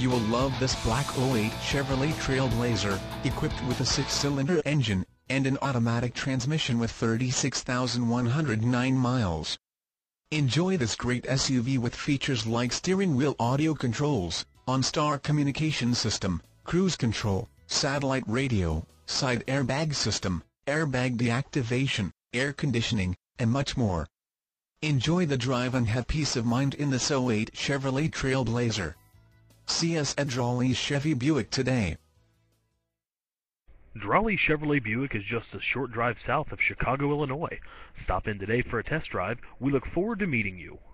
You will love this black '08 Chevrolet TrailBlazer, equipped with a 6-cylinder engine and an automatic transmission with 36,109 miles. Enjoy this great SUV with features like steering wheel audio controls, OnStar Communication System, cruise control, satellite radio, side airbag system, airbag deactivation, air conditioning, and much more. Enjoy the drive and have peace of mind in this '08 Chevrolet TrailBlazer. See us at Dralle Chevy Buick today. Dralle Chevrolet Buick is just a short drive south of Chicago, Illinois. Stop in today for a test drive. We look forward to meeting you.